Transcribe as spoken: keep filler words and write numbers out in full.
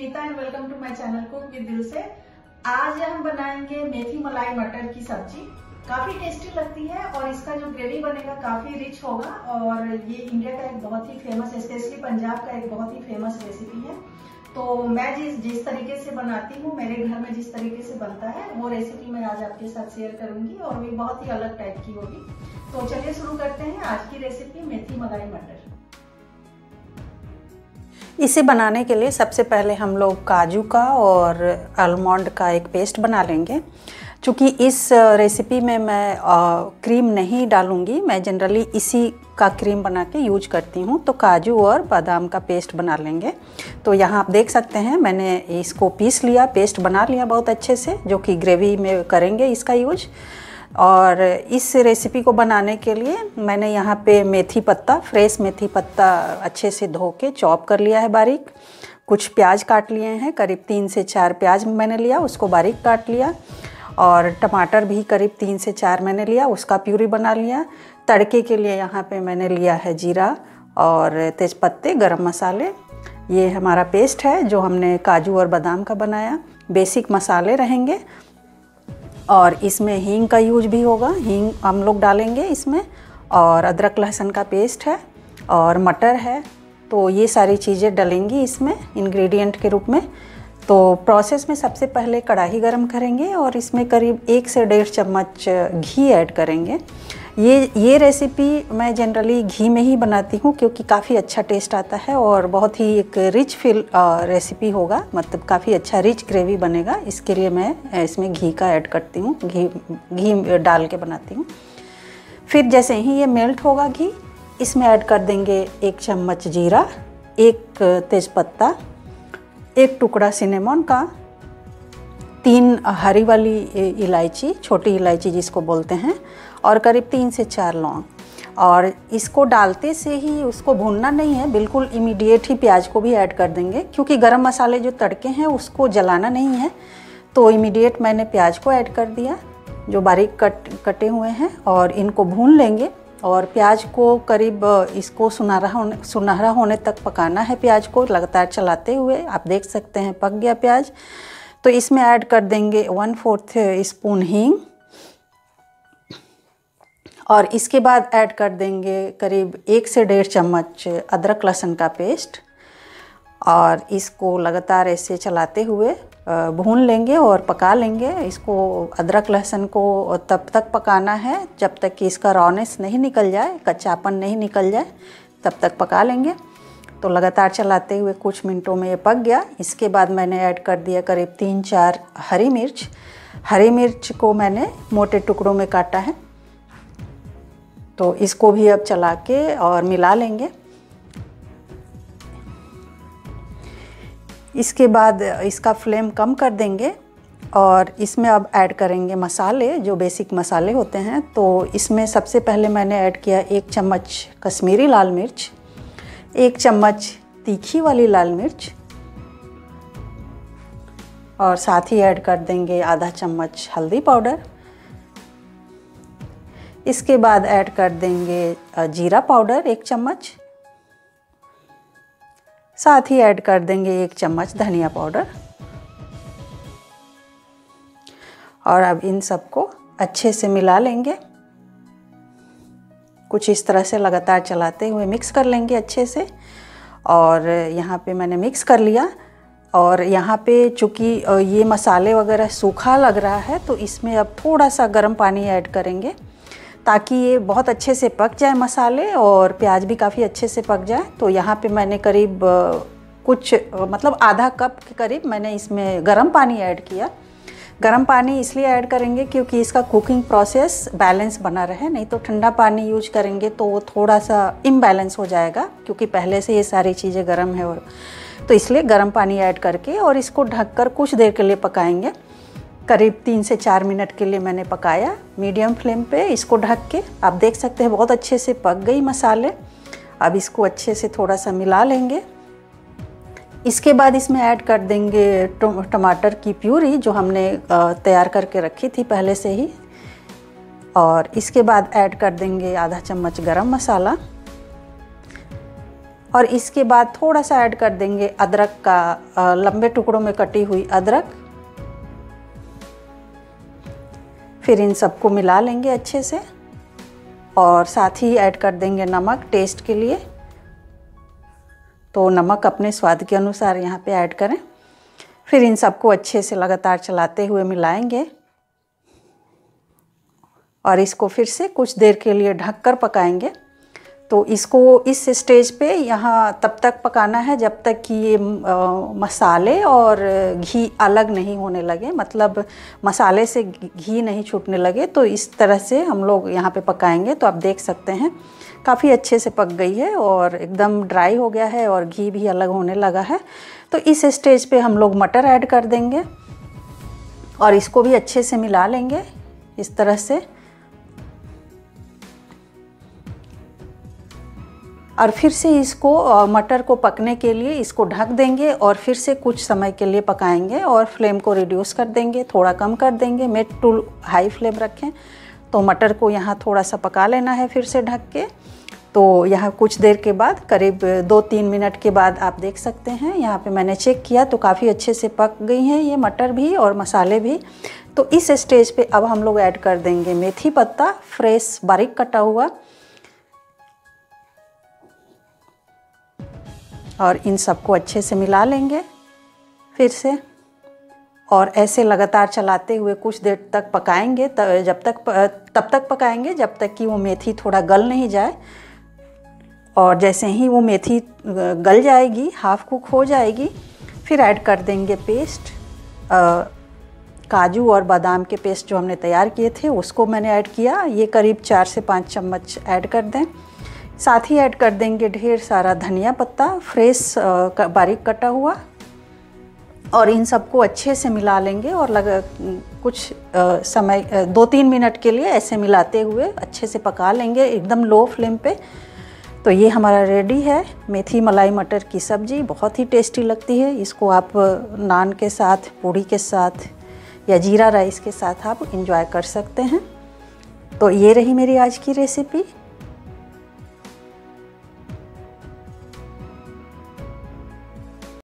Nita and welcome to my channel cook with दिल से। आज हम बनाएंगे मेथी मलाई मटर की सब्जी। काफी टेस्टी लगती है और इसका जो ग्रेवी बनेगा काफी रिच होगा और ये इंडिया का एक बहुत ही फेमस, स्पेशली पंजाब का एक बहुत ही फेमस रेसिपी है। तो मैं जिस जिस तरीके से बनाती हूँ, मेरे घर में जिस तरीके से बनता है वो रेसिपी मैं आज आपके साथ शेयर करूंगी और वो बहुत ही अलग टाइप की होगी। तो चलिए शुरू करते हैं आज की रेसिपी मेथी मलाई मटर। इसे बनाने के लिए सबसे पहले हम लोग काजू का और आलमंड का एक पेस्ट बना लेंगे। चूँकि इस रेसिपी में मैं आ, क्रीम नहीं डालूंगी, मैं जनरली इसी का क्रीम बना के यूज करती हूँ। तो काजू और बादाम का पेस्ट बना लेंगे। तो यहाँ आप देख सकते हैं मैंने इसको पीस लिया, पेस्ट बना लिया बहुत अच्छे से, जो कि ग्रेवी में करेंगे इसका यूज। और इस रेसिपी को बनाने के लिए मैंने यहाँ पे मेथी पत्ता, फ्रेश मेथी पत्ता अच्छे से धो के चॉप कर लिया है बारीक। कुछ प्याज काट लिए हैं, करीब तीन से चार प्याज मैंने लिया, उसको बारीक काट लिया। और टमाटर भी करीब तीन से चार मैंने लिया, उसका प्यूरी बना लिया। तड़के के लिए यहाँ पे मैंने लिया है जीरा और तेज़पत्ते, गरम मसाले। ये हमारा पेस्ट है जो हमने काजू और बादाम का बनाया। बेसिक मसाले रहेंगे और इसमें हींग का यूज भी होगा, हींग हम लोग डालेंगे इसमें। और अदरक लहसुन का पेस्ट है और मटर है। तो ये सारी चीज़ें डलेंगी इसमें इंग्रेडिएंट के रूप में। तो प्रोसेस में सबसे पहले कढ़ाई गरम करेंगे और इसमें करीब एक से डेढ़ चम्मच घी ऐड करेंगे। ये ये रेसिपी मैं जनरली घी में ही बनाती हूँ क्योंकि काफ़ी अच्छा टेस्ट आता है और बहुत ही एक रिच फील रेसिपी होगा, मतलब काफ़ी अच्छा रिच ग्रेवी बनेगा। इसके लिए मैं इसमें घी का ऐड करती हूँ, घी घी डाल के बनाती हूँ। फिर जैसे ही ये मेल्ट होगा घी, इसमें ऐड कर देंगे एक चम्मच जीरा, एक तेज़पत्ता, एक टुकड़ा सिनेमन का, तीन हरी वाली इलायची, छोटी इलायची जिसको बोलते हैं, और करीब तीन से चार लौंग। और इसको डालते से ही उसको भूनना नहीं है, बिल्कुल इमीडिएट ही प्याज को भी ऐड कर देंगे क्योंकि गरम मसाले जो तड़के हैं उसको जलाना नहीं है। तो इमीडिएट मैंने प्याज को ऐड कर दिया जो बारीक कट कटे हुए हैं और इनको भून लेंगे। और प्याज को करीब इसको सुनहरा होने सुनहरा होने तक पकाना है प्याज को, लगातार चलाते हुए। आप देख सकते हैं पक गया प्याज। तो इसमें ऐड कर देंगे वन फोर्थ स्पून हींग और इसके बाद ऐड कर देंगे करीब एक से डेढ़ चम्मच अदरक लहसुन का पेस्ट। और इसको लगातार ऐसे चलाते हुए भून लेंगे और पका लेंगे। इसको अदरक लहसुन को तब तक पकाना है जब तक कि इसका रॉनेस नहीं निकल जाए, कच्चापन नहीं निकल जाए, तब तक पका लेंगे। तो लगातार चलाते हुए कुछ मिनटों में ये पक गया। इसके बाद मैंने ऐड कर दिया करीब तीन चार हरी मिर्च। हरी मिर्च को मैंने मोटे टुकड़ों में काटा है। तो इसको भी अब चला के और मिला लेंगे। इसके बाद इसका फ्लेम कम कर देंगे और इसमें अब ऐड करेंगे मसाले, जो बेसिक मसाले होते हैं। तो इसमें सबसे पहले मैंने ऐड किया एक चम्मच कश्मीरी लाल मिर्च, एक चम्मच तीखी वाली लाल मिर्च और साथ ही ऐड कर देंगे आधा चम्मच हल्दी पाउडर। इसके बाद ऐड कर देंगे जीरा पाउडर एक चम्मच, साथ ही ऐड कर देंगे एक चम्मच धनिया पाउडर। और अब इन सबको अच्छे से मिला लेंगे। कुछ इस तरह से लगातार चलाते हुए मिक्स कर लेंगे अच्छे से। और यहाँ पे मैंने मिक्स कर लिया। और यहाँ पे चूँकि ये मसाले वगैरह सूखा लग रहा है तो इसमें अब थोड़ा सा गर्म पानी ऐड करेंगे ताकि ये बहुत अच्छे से पक जाए मसाले और प्याज भी काफ़ी अच्छे से पक जाए। तो यहाँ पे मैंने करीब कुछ मतलब आधा कप के करीब मैंने इसमें गर्म पानी ऐड किया। गर्म पानी इसलिए ऐड करेंगे क्योंकि इसका कुकिंग प्रोसेस बैलेंस बना रहे, नहीं तो ठंडा पानी यूज करेंगे तो वो थोड़ा सा इम्बैलेंस हो जाएगा क्योंकि पहले से ये सारी चीज़ें गर्म है। और तो इसलिए गर्म पानी ऐड करके और इसको ढककर कुछ देर के लिए पकाएंगे। करीब तीन से चार मिनट के लिए मैंने पकाया मीडियम फ्लेम पे इसको ढक के। आप देख सकते हैं बहुत अच्छे से पक गई मसाले। अब इसको अच्छे से थोड़ा सा मिला लेंगे। इसके बाद इसमें ऐड कर देंगे टमाटर की प्यूरी जो हमने तैयार करके रखी थी पहले से ही। और इसके बाद ऐड कर देंगे आधा चम्मच गरम मसाला, और इसके बाद थोड़ा सा ऐड कर देंगे अदरक का, लंबे टुकड़ों में कटी हुई अदरक। फिर इन सबको मिला लेंगे अच्छे से और साथ ही ऐड कर देंगे नमक टेस्ट के लिए। तो नमक अपने स्वाद के अनुसार यहाँ पे ऐड करें। फिर इन सबको अच्छे से लगातार चलाते हुए मिलाएंगे और इसको फिर से कुछ देर के लिए ढककर पकाएंगे। तो इसको इस स्टेज पे यहाँ तब तक पकाना है जब तक कि ये आ, मसाले और घी अलग नहीं होने लगे, मतलब मसाले से घी नहीं छूटने लगे। तो इस तरह से हम लोग यहाँ पे पकाएंगे। तो आप देख सकते हैं काफ़ी अच्छे से पक गई है और एकदम ड्राई हो गया है और घी भी अलग होने लगा है। तो इस स्टेज पे हम लोग मटर ऐड कर देंगे और इसको भी अच्छे से मिला लेंगे इस तरह से। और फिर से इसको मटर को पकने के लिए इसको ढक देंगे और फिर से कुछ समय के लिए पकाएंगे और फ्लेम को रिड्यूस कर देंगे, थोड़ा कम कर देंगे, मिड टू हाई फ्लेम रखें। तो मटर को यहाँ थोड़ा सा पका लेना है फिर से ढक के। तो यहाँ कुछ देर के बाद, करीब दो तीन मिनट के बाद आप देख सकते हैं यहाँ पे मैंने चेक किया तो काफ़ी अच्छे से पक गई हैं ये मटर भी और मसाले भी। तो इस स्टेज पे अब हम लोग ऐड कर देंगे मेथी पत्ता फ्रेश बारीक कटा हुआ और इन सबको अच्छे से मिला लेंगे फिर से और ऐसे लगातार चलाते हुए कुछ देर तक पकाएंगे। जब तक तब तक पकाएंगे जब तक कि वो मेथी थोड़ा गल नहीं जाए। और जैसे ही वो मेथी गल जाएगी, हाफ कुक हो जाएगी, फिर ऐड कर देंगे पेस्ट, आ, काजू और बादाम के पेस्ट जो हमने तैयार किए थे उसको मैंने ऐड किया। ये करीब चार से पाँच चम्मच ऐड कर दें। साथ ही ऐड कर देंगे ढेर सारा धनिया पत्ता फ्रेश बारीक कटा हुआ और इन सबको अच्छे से मिला लेंगे और लगा कुछ आ, समय आ, दो तीन मिनट के लिए ऐसे मिलाते हुए अच्छे से पका लेंगे एकदम लो फ्लेम पे। तो ये हमारा रेडी है मेथी मलाई मटर की सब्ज़ी। बहुत ही टेस्टी लगती है। इसको आप नान के साथ, पूड़ी के साथ या जीरा राइस के साथ आप इंजॉय कर सकते हैं। तो ये रही मेरी आज की रेसिपी।